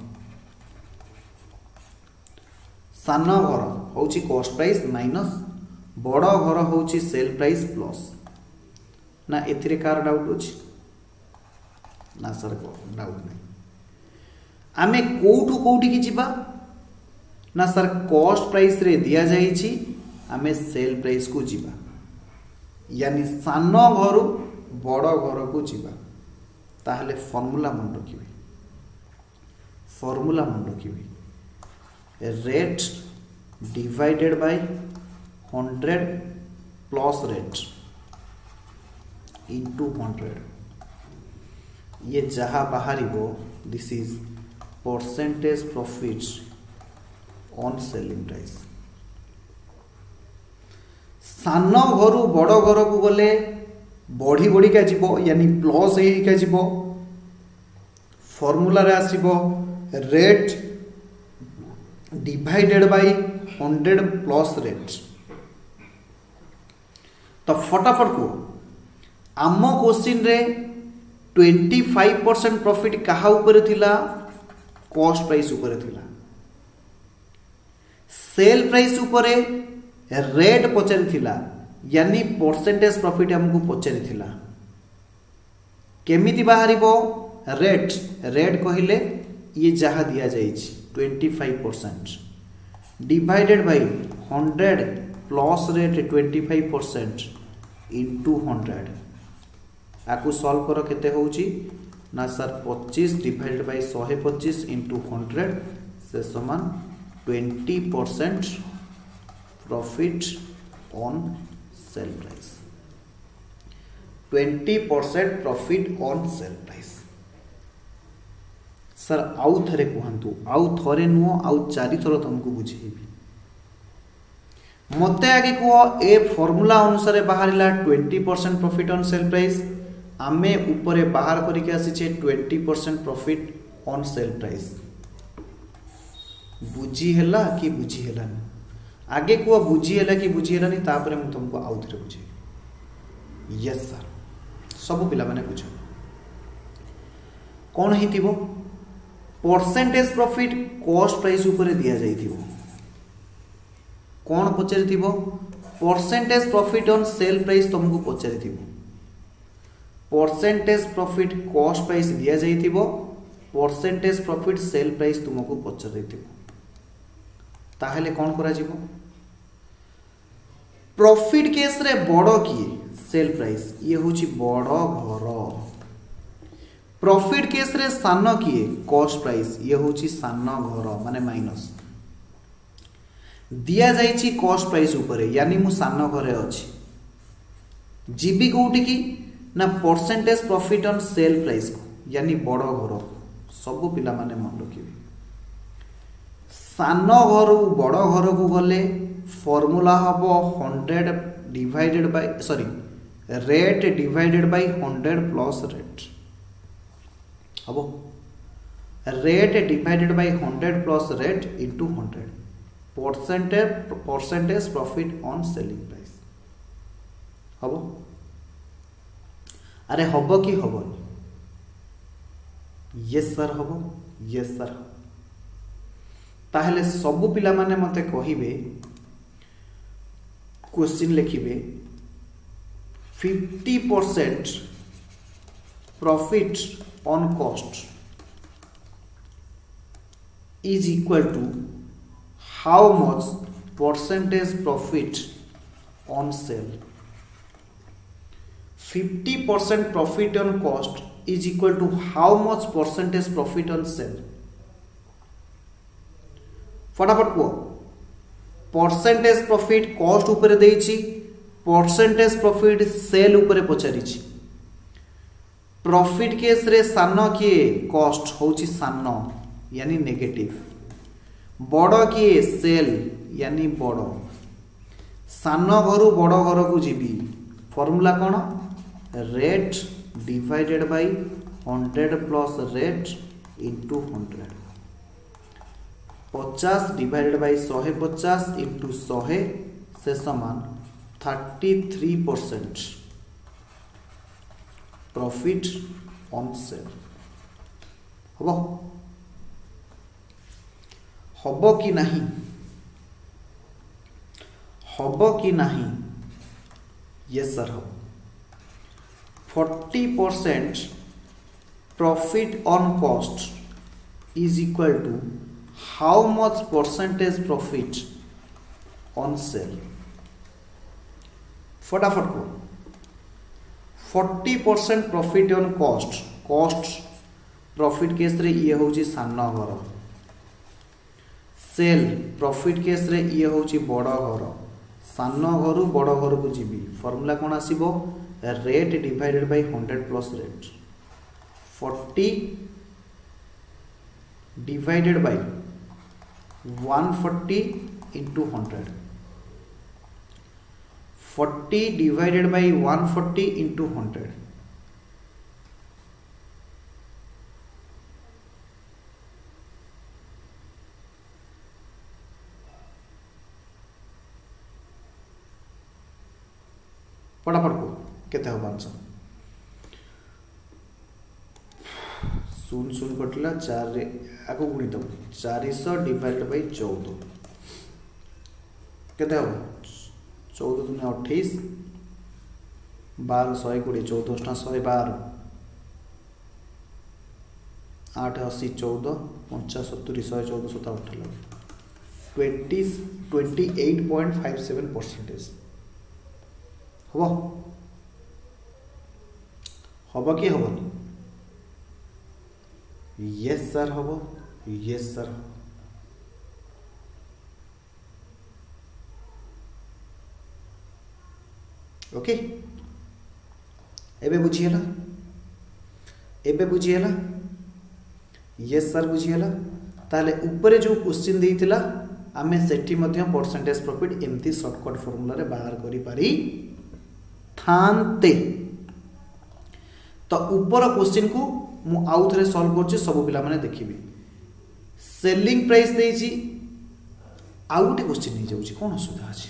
घर होची कॉस्ट प्राइस माइनस बड़ घर होची सेल प्राइस प्लस ना एथिरे कार डाउट अछि ना सर डाउट नहीं आमे कोठू कोठी की जिबा ना सर कॉस्ट प्राइस रे दिया जाइछि आमे सेल प्राइस को जिबा यानी सान घर बड़ घर को जिबा ताहले फॉर्मूला मन रखिबे rate divided by 100 plus rate into 100 ये जहाँ बाहरिबो this is percentage profit on selling price सान घर बड़ घर को गले बढ़ी बढ़ी का जीवो यानी प्लस का जीवो फॉर्मूला रे आसीबो rate divided by 100 plus rate तो फटाफट को आम क्वेश्चन रे 25% प्रॉफिट कहा ऊपर थिला कॉस्ट प्राइस ऊपर थिला सेल प्राइस ऊपर रेट पचारि थिला यानी परसेंटेज प्रॉफिट हमको पचारि थिला केमिति बाहरिबो रेट कहिले ये जहाँ दिया जाइछि 25% divided by 100 plus rate 25% into 100 आकु सॉल्व करो केते होउची ना सर 25 डिवाइडेड बाय 125 इनटू 100 से समान 20% profit on sale price 20% profit on sale price sir आउ थरे कहतु आउ थरे नुह आउ चारि थर तुमको बुझेबी मते आगे कह ए फॉर्मूला अनुसार बाहरिला 20% प्रॉफिट ऑन सेल प्राइस आमे ऊपर बाहर करके आसीचे 20% प्रॉफिट ऑन सेल प्राइस बुझी हैला कि बुझी हैलानी आगे को बुझी हैला कि बुझी हैलानी तापर मैं तुमको आउ थरे बुझे यस सर सब पिला माने बुझ कौन हितिबो परसेंटेज प्रॉफिट कॉस्ट प्राइस ऊपर दिया जाइथिबो कौन पचारि percentage profit on sale price तुमको पचारि परसेंटेज प्रॉफिट कॉस्ट प्राइस दिया जाइथिबो परसेंटेज प्रॉफिट सेल प्राइस तुमको पचारि ताहले कौन करा जिवो प्रॉफिट केस रे बड़ किए सेल प्राइस ये होची बड़ घर प्रॉफिट केस रे सान किए कॉस्ट प्राइस ये होची सान घर माने माइनस दिया जाइछि कॉस्ट प्राइस ऊपर यानी मु सान घरे अछि जीबी कोउटी की ना percentage profit on sale price को यानी बड़ घर सब पिला माने मन रखिबे सान घर बड़ घर को गले फॉर्मूला हबो 100 divided by rate divided by 100 plus rate हबो rate divided by 100 plus rate into 100 percentage profit on selling price हबो अरे हबो कि हबोनी यस सर हबो यस सर ताहले सबु पिला माने मते कहिबे क्वेश्चन लिखिबे 50% profit on cost is equal to how much percentage profit on sale 50% profit on cost is equal to how much percentage profit on sale फटाफट को परसेंटेज प्रॉफिट कॉस्ट ऊपर देइछि परसेंटेज प्रॉफिट सेल ऊपर पचारिछि profit case रे सान किए cost होछि सान यानी नेगेटिव बड़ किए सेल यानी बड़ सान घरु बड़ घर को जीबी फॉर्मूला कौन rate divided by 100 plus rate into 100 50 divided by 150 into 100 से समान 33% प्रॉफिट ऑन सेल हबो कि नहीं हबो कि नहीं यस सर हबो 40% profit on cost is equal to how much percentage profit on sale फटाफट को 40% profit on cost profit case रे ये होची सान घर सेल प्रॉफिट केस रे ये होची बड़ घर सान घर बड़ घर को जीबी फॉर्मूला कौन आसीबो rate divided by 100 plus rate 40 divided by 140 into 100 40 divided by 140 into 100 फटाफट को केते हो 500 शून्य कटिला 4 रे आको गुणी दब 400 डिवाइडेड बाय 14 केते हो 14 दुने 28 12 120 14 112 8 80 14 50 70 114 17 28.57% हबो कि हबोनी यस सर हबो यस सर ओके एबे बुझिएला यस सर बुझिएला ताले ऊपर जो क्वेश्चन देइतिला आमे सेठी मध्य परसेंटेज प्रॉफिट एमती शॉर्टकट फार्मूला रे बाहर करि पारी थांते तो ऊपर क्वेश्चन को मु आउ थरे सॉल्व करछि सब पिला माने देखिबे सेलिंग प्राइस देछि आउ गोटे क्वेश्चन नहीं जाउछि कोन असुविधा अछि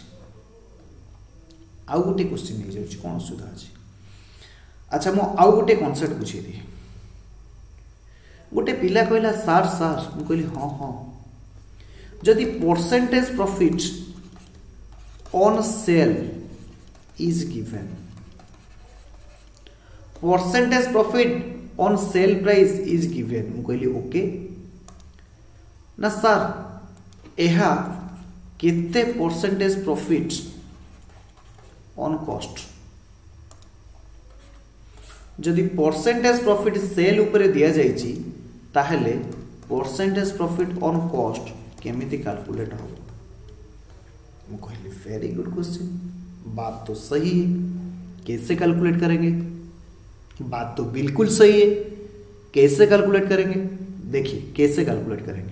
आउ गोटे क्वेश्चन नहीं जाउछि कोन असुविधा अछि अच्छा मु आउ गोटे कांसेप्ट बुझी दी गोटे पिला कहला सर मु कहली हां जदि percentage profit on sale is given. Percentage profit on sale price is given. मु कहली ओके ना सर एहा केते परसेंटेज प्रॉफिट ऑन कॉस्ट जदि परसेंटेज प्रॉफिट सेल ऊपर दिया जाइछि ताहले परसेंटेज प्रॉफिट ऑन कॉस्ट केमिति कैलकुलेट हो मु कहली वेरी गुड क्वेश्चन बात तो सही है कैसे कैलकुलेट करेंगे बात तो बिल्कुल सही है कैसे कैलकुलेट करेंगे देखिए कैसे कैलकुलेट करेंगे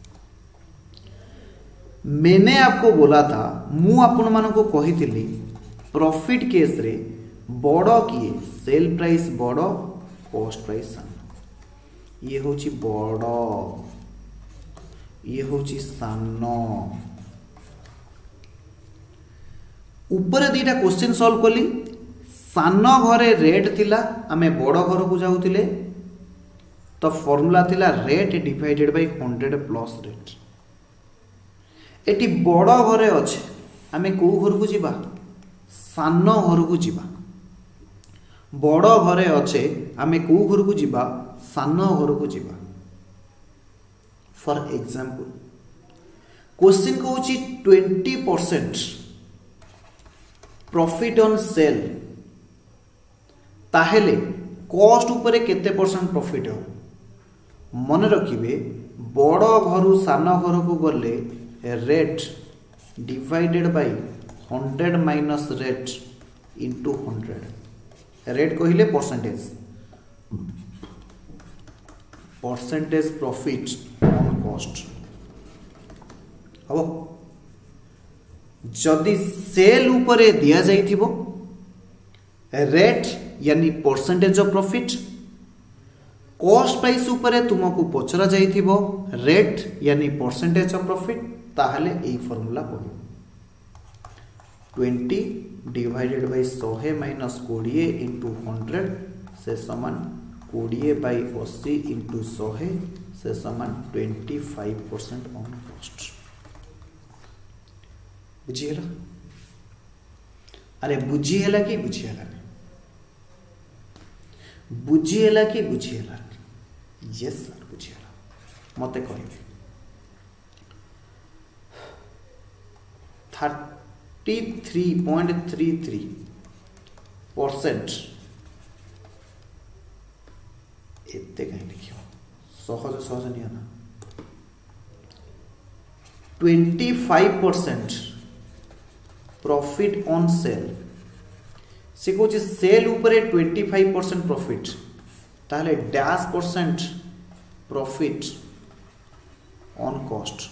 मैंने आपको बोला था मु आपण मान को कही थी प्रॉफिट केस रे बड़ किए सेल प्राइस बड़ कॉस्ट प्राइस सान ये होची बड़ ये होची सान ऊपर दीटा क्वेश्चन सॉल्व कली सान घरे रेट थिला आमे बड़ घर को जाउतिले तो फॉर्मूला थिला rate divided by 100 plus rate एटी बड़ घरे अच्छे आमे को घर को जीवा सान घर को जीवा बड़ घरे अच्छे आमे को घर को जीवा सान घर को जीवा फॉर एग्जांपल क्वेश्चन कहूची 20% प्रॉफिट ऑन सेल ताहेले कॉस्ट ऊपर केते परसेंट प्रॉफिट हो मन रखिबे बड़ घर सान घर को गले rate divided by 100 minus rate into 100 rate कहले परसेंटेज प्रॉफिट ऑन कॉस्ट हम जदि सेल ऊपर दिया जाइथिबो रेट यानी percentage of profit cost price ऊपर तुमको पचरा जाइथिबो रेट यानी परसेंटेज ऑफ प्रॉफिट ताहले ए फॉर्मूला पड़ो 20 डिवाइडेड बाय 100 माइनस 20 इंटू 100 से समान 20 बाय 80 इंटू 100 से समान 25% ऑन कॉस्ट बुझीला अरे बुझीला कि बुझीला बुझीला कि बुझीला यस सर बुझीला मते कहबे 33.33% एते कहीं लिखियो सहज सहज नहीं ना 25% प्रॉफिट ऑन सेल से कौन सेल ऊपर 25% प्रॉफिट ताहले dash percent profit on cost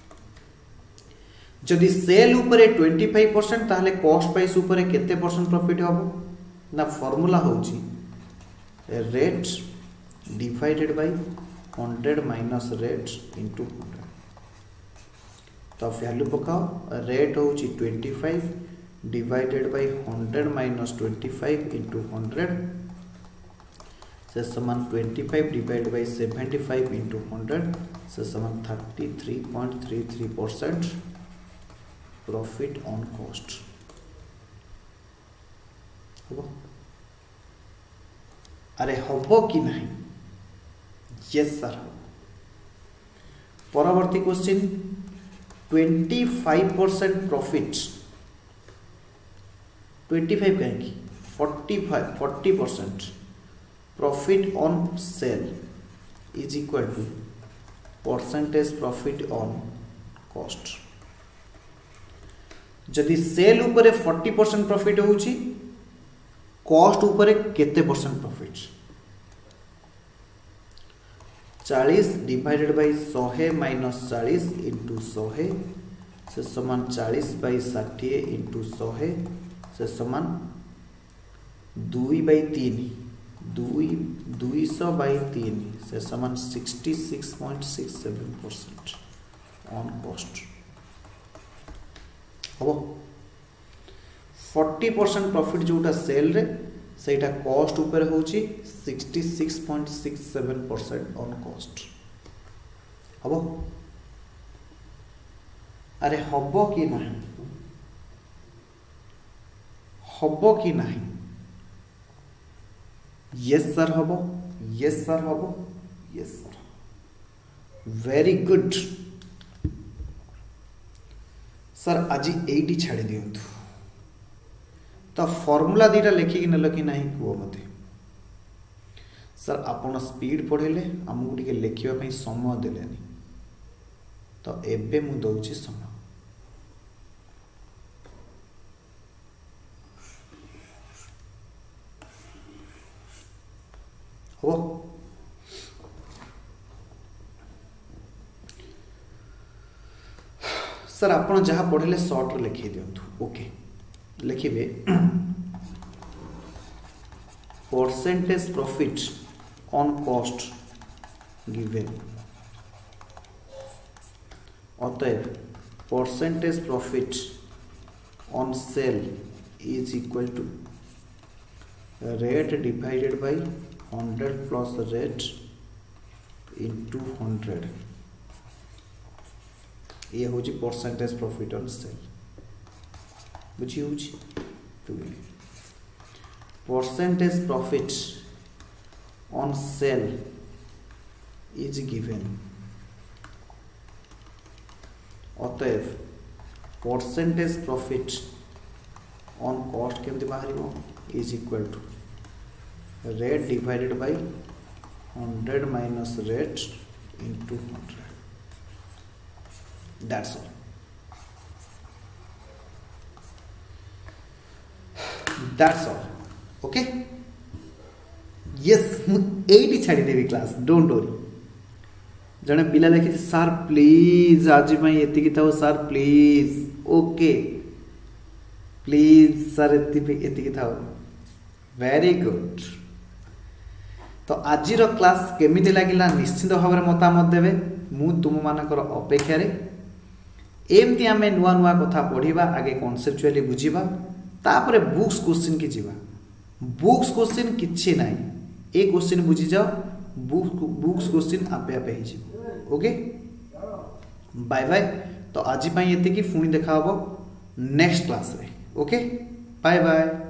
जदि सेल ऊपर 25% ताहले कॉस्ट प्राइस ऊपर केते परसेंट प्रॉफिट होबो ना फॉर्मूला होची rate divided by 100 minus rate into 100 तो वैल्यू पकाओ रेट होची 25 डिवाइडेड बाय 100 माइनस 25 इंटू 100 से समान 25 डिवाइड बाय 75 इंटू 100 से समान 33.33% प्रॉफिट ऑन कॉस्ट होबो अरे होबो कि नहीं यस सर परवर्ती क्वेश्चन 25% प्रॉफिट 25 कहेंगे 40% profit on sale is equal to percentage profit on cost जदि सेल ऊपर 40% प्रॉफिट होउची कॉस्ट ऊपर केते percent profit 40 divided by 100 minus 40 into 100 से समान 40 बाय 60 इंटू 100 से समान 2 बाय 3 200 बाय 3 से समान 66.67% ऑन कॉस्ट हम 40% प्रॉफिट जोटा सेल रे सेटा कॉस्ट ऊपर होची 66.67% ऑन कॉस्ट हम अरे हबो कि ना हबो कि नहीं? यस सर हबो, यस सर हबो, yes sir, very good sir. आज एटी छाड़ी दिंतु तो फॉर्मूला दीटा लिखिक नेल कि नहीं कह मत सर। आपण स्पीड पढ़ेले आमको टे लिखापी समय देलेनी तो एबे मु दौची समय। हो सर आपण जहाँ पढ़े सर्ट लिखी दिंतु। ओके लिखिए percentage profit on cost given, अतएव percentage profit on sale is equal to rate divided by 100 plus rate into 100। ये हूँ परसेंटेज प्रॉफिट ऑन सेल। बुझी हूँ percentage profit on sale is given, अतएव परसेंटेज प्रॉफिट ऑन कॉस्ट केमती बाहर is equal to rate divided by 100 minus rate into 100। That's all, that's all. Okay yes मुझे छाड़ी देवी class, don't worry. जड़े पिला लिखी सार प्लीज आज ये था सार प्लीज। ओके प्लीज सार ये था, वेरी गुड। तो आज क्लास केमिति लागिला निश्चित भाव में मतामत देवे, मु तुम मानकर अपेक्षा रे। एमती आमे नुआ नुआ कथा पढ़िबा, आगे कॉन्सेप्चुअली बुझिबा, तापरे बुक्स क्वेश्चन की जीवा। बुक्स क्वेश्चन किछि नाही, ए क्वेश्चन बुझी जाओ, बुक्स क्वेश्चन आपे आपे ही जीव। Okay bye bye. तो आज पाई एति की पुणी देखा हबो नेक्स्ट क्लास रे। Okay bye bye.